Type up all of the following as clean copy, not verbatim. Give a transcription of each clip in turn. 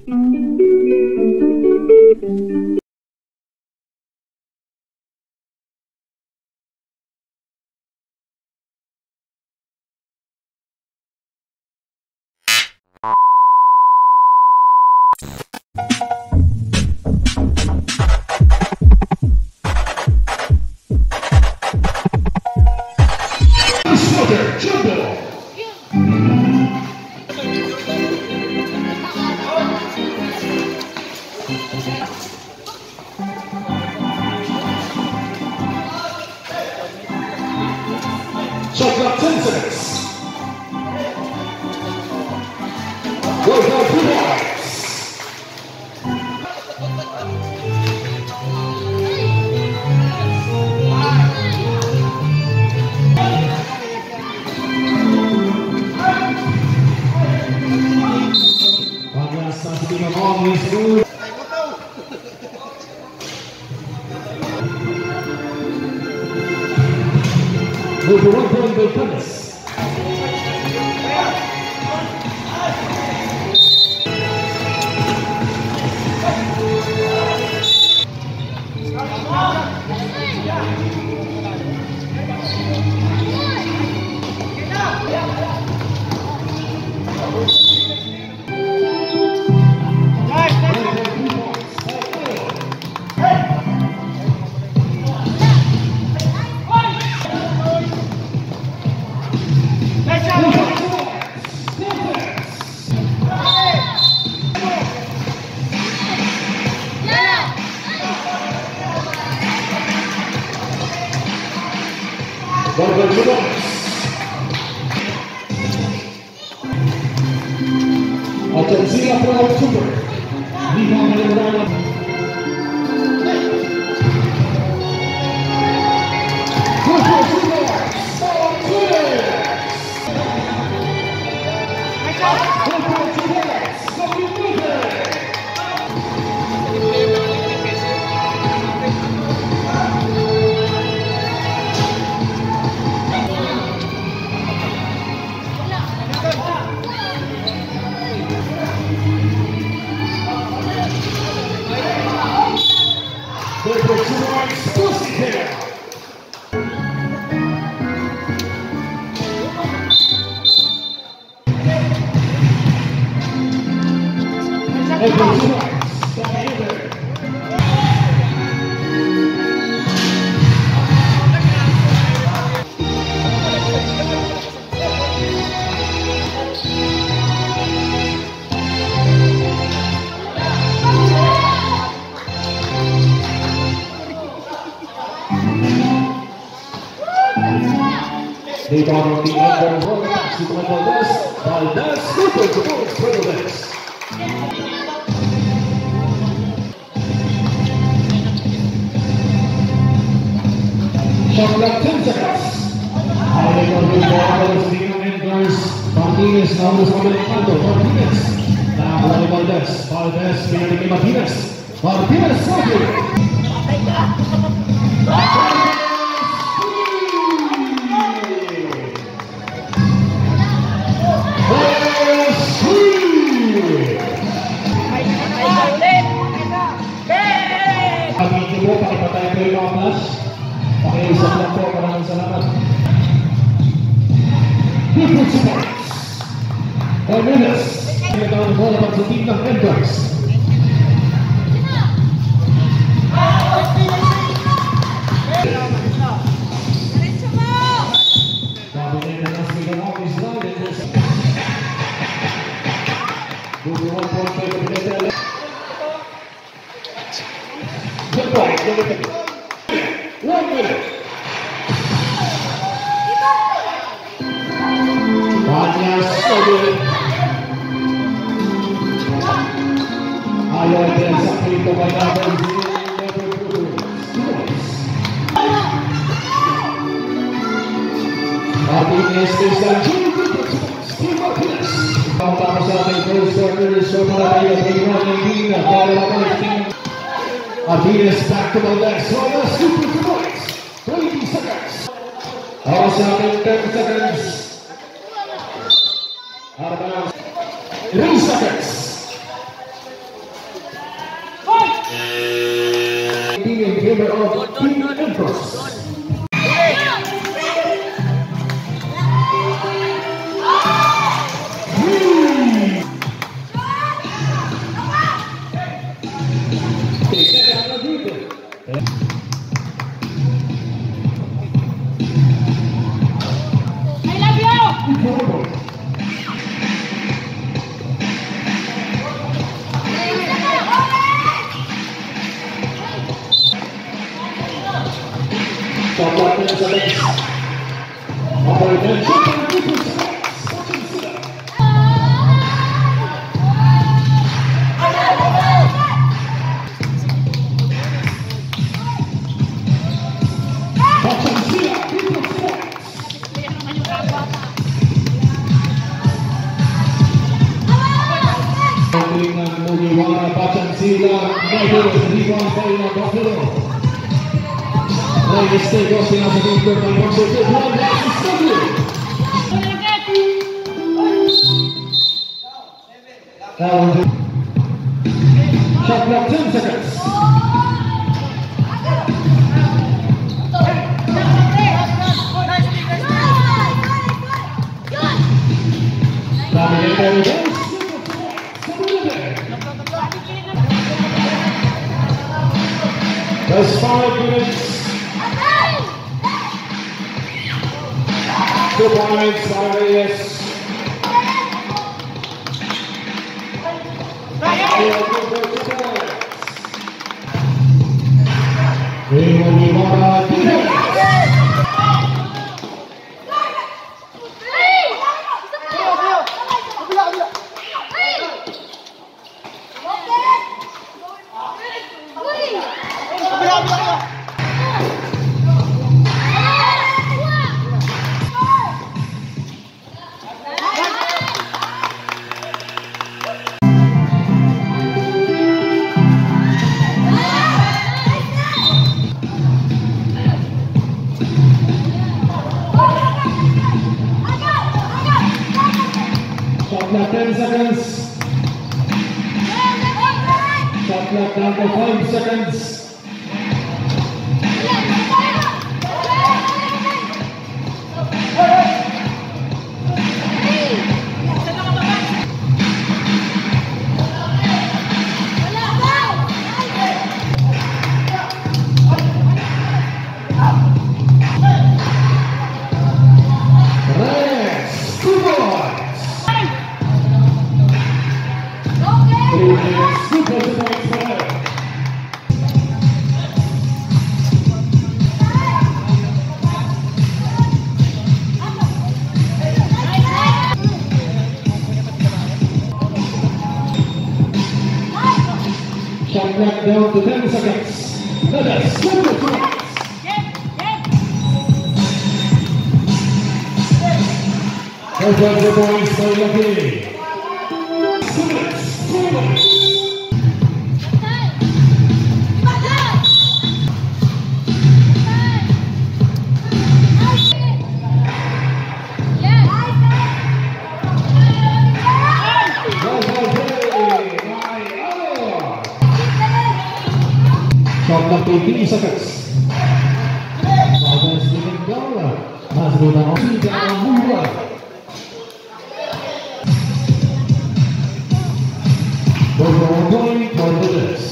Shot clock 10 seconds. Go for 2 points. One last time to be on this move. Move to 1 point by tennis. Atención a Pro Super. Viva Melodana. They got on the end of the back to Valdez, super towards Valdez. Shot clock 10 seconds. Ahí con el jugador de Mendoza, Martínez, ahora está manejando, Martínez. La bola de Valdez, Valdez, viene de Martínez. Martínez, saque. Pakipatay kayo mga class. Pakiusap lang po. Maraming salamat. 50 points. 4 minutes. Pinagawang ang bola pag sa team ng Mendoza. Sabi niya na nasa mga office line. Bubuhan po ang kayo pinagawang. Good point. Look at it. 1 minute. Vanyas Sodu. Ayaw din sa pito by number 0. Martinez is the Steve Martinez. Ang tapos sa ating first quarter is so para tayo sa running team. Para lang team. Martinez back to the left, so that's super points. 20 seconds. Also in 10 seconds. Out of bounds. 3 seconds. favor of Team Empress. Shot clock 10 seconds. That's 5 minutes. 2 points, RAS. Shot clock 10 seconds. Shot clock down to 5 seconds. Shot clock down to 10 seconds. Let us super points. Over the points by Lucky. 2 minutes. 2 minutes. Shot clock 18 seconds. Bagas ditinggal. Masih dalam tidak membuat. Overall point for the list.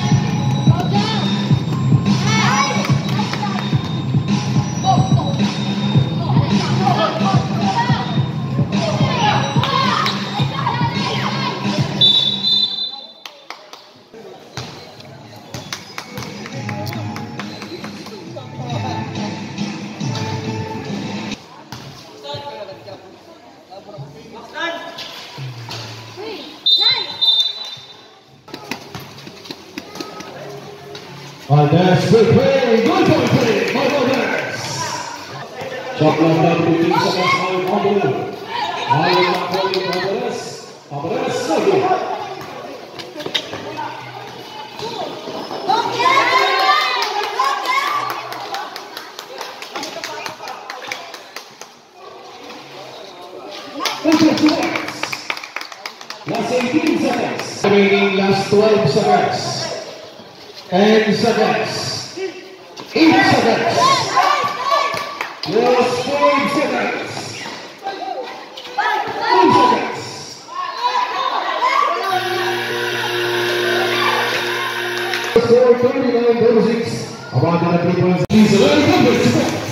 That's good play, good play by Bagas. Shot clock down to 15 seconds by Bagas. Bagas lagi. Last 18 seconds. Remaining last 12 seconds. 10 seconds. 8 seconds. Yes, 5 seconds. 2 seconds. Score 39-36. About the 3 points. He's 11 points.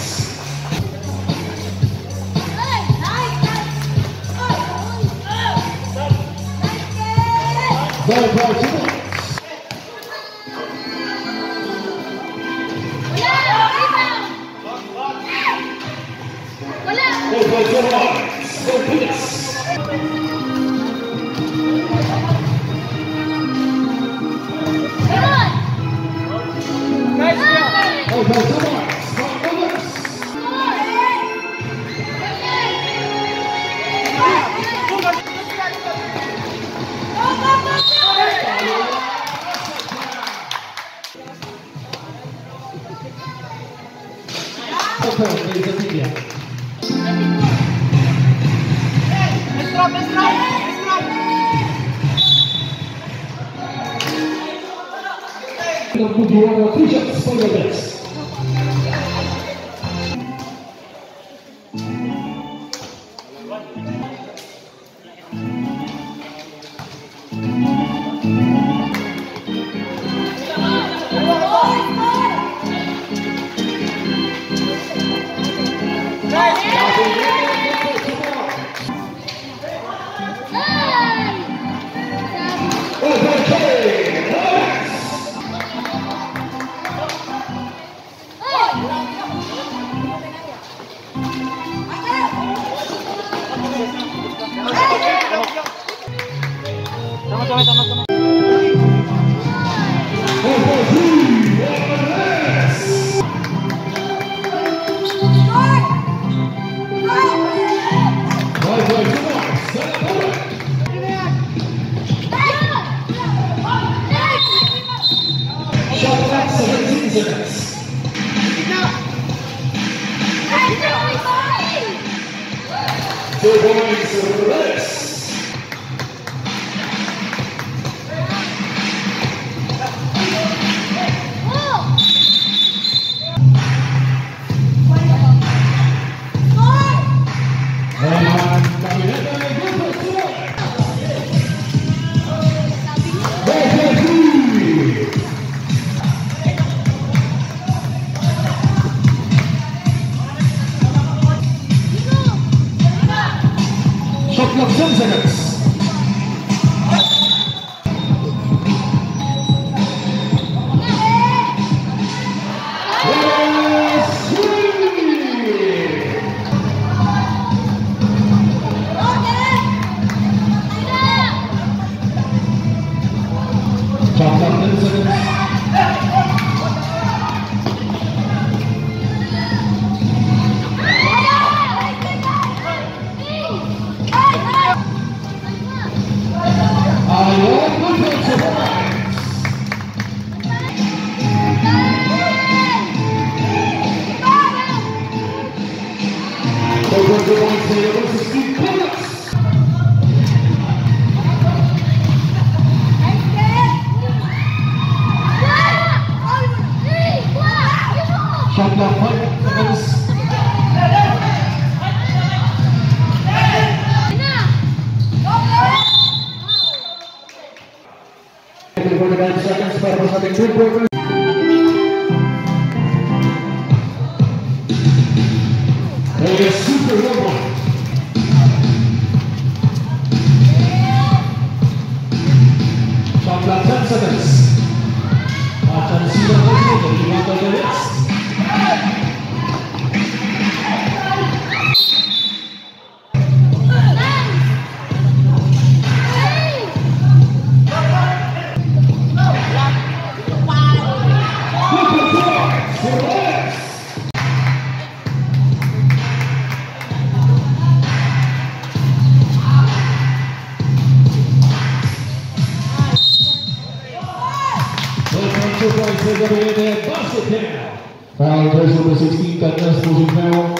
Foul, jersey number 16, Katnas moving foul.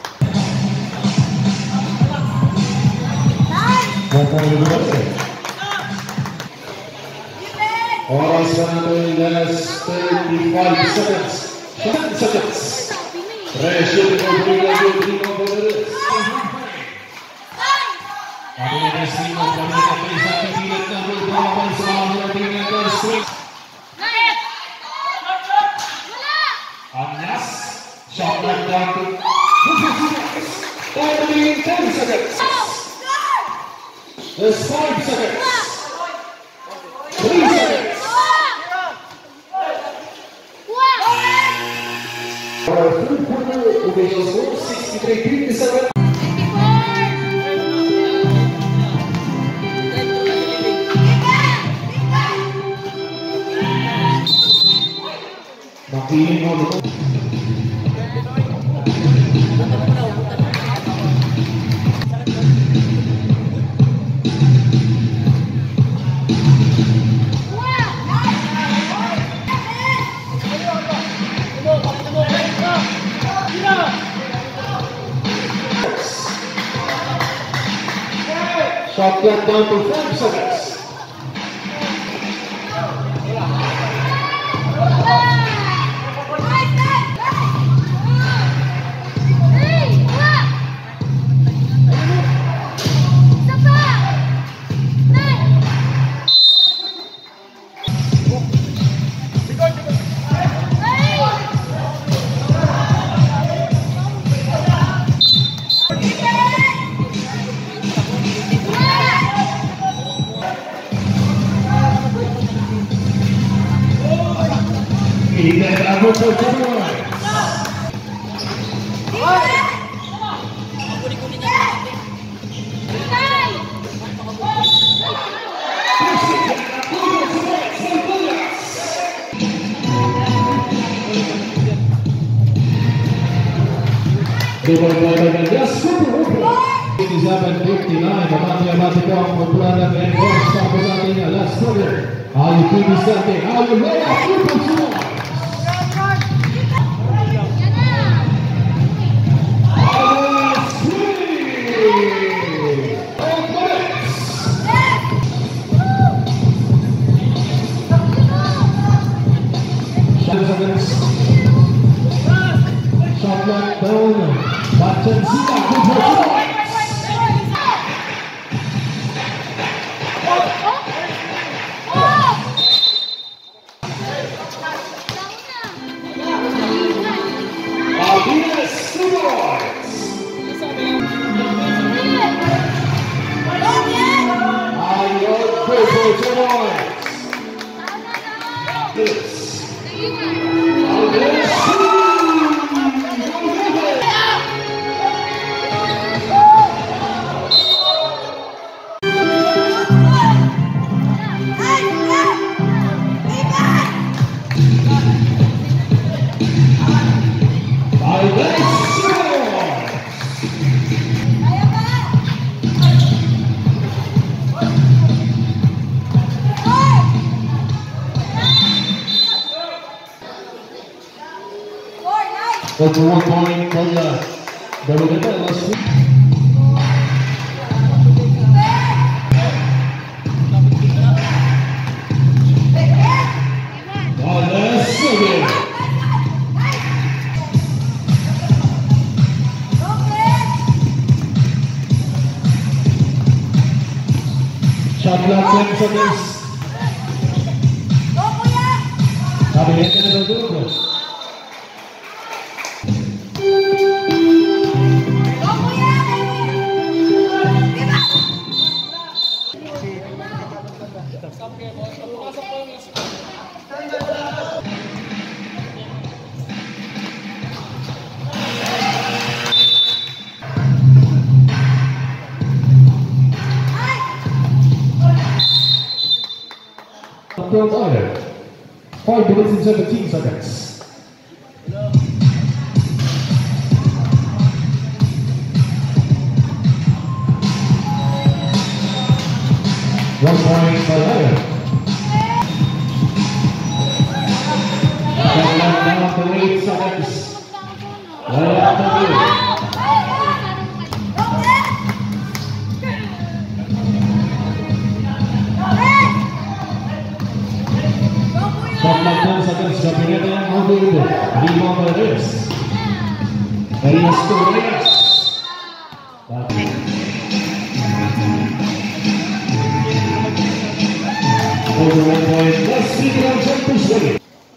1 point of the basket. Oras natin last 35 seconds. 10 seconds. Pressure to bring up your team of others. Pagkakita Simo, pagkakita pa isang pipilit na bulbawan sa mga ating nagkar swing. Anyas, shot like down to 10 seconds. There's 5 seconds. 3 seconds. Our third quarter official score 63-57. Makiling mo dito. Shot clock down to 5 seconds. Mabati po ang popular ng Enforce tapos ating last quarter. Ayo finish natin. Ayo Lea Super Sumo. Shot clock down. Bachan Sita. Good for Sumo. That's 1 point for the last week. Shot clock 10 seconds. Kabinete na ng dugo. Third order. 5 minutes and 17 seconds. One point for Lion. Down to 8 seconds. Right after you. Shot 10 seconds jumping in and good. Rebound by Reyes. Reyes to Reyes. Over 1 point. Let's see it on jump persuaded.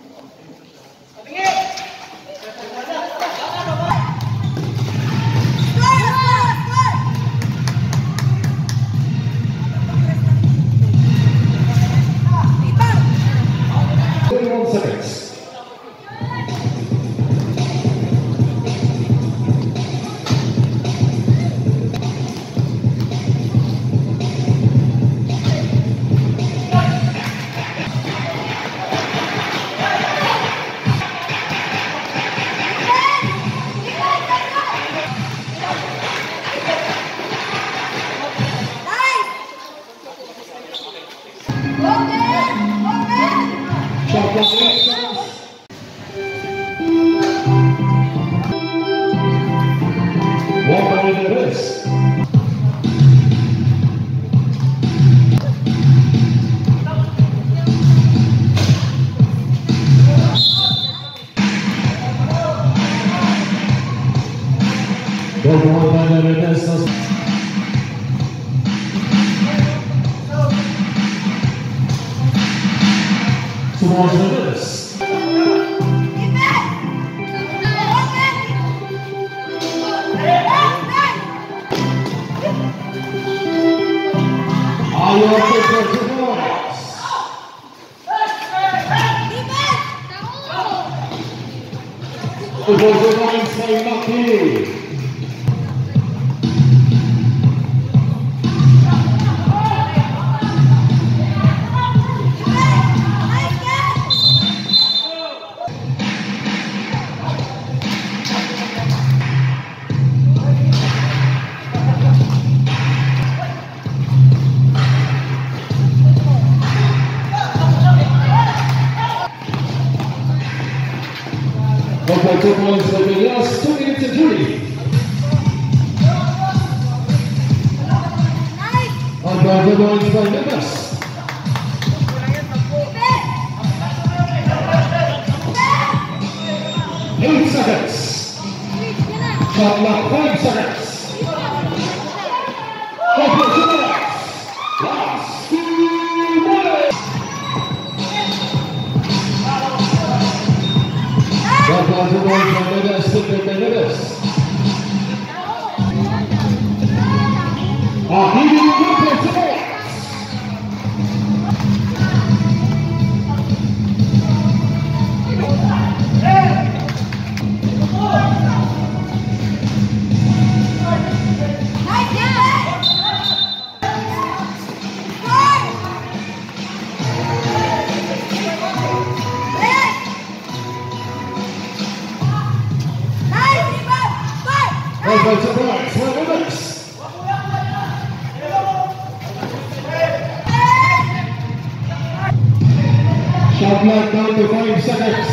Shot clock down to 5 seconds.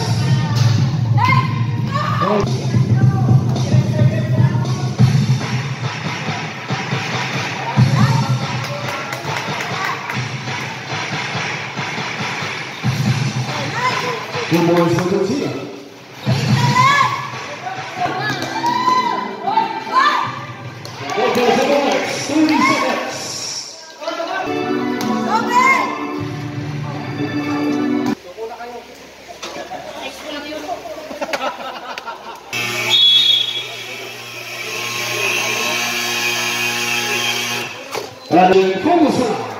Two boys for the team. And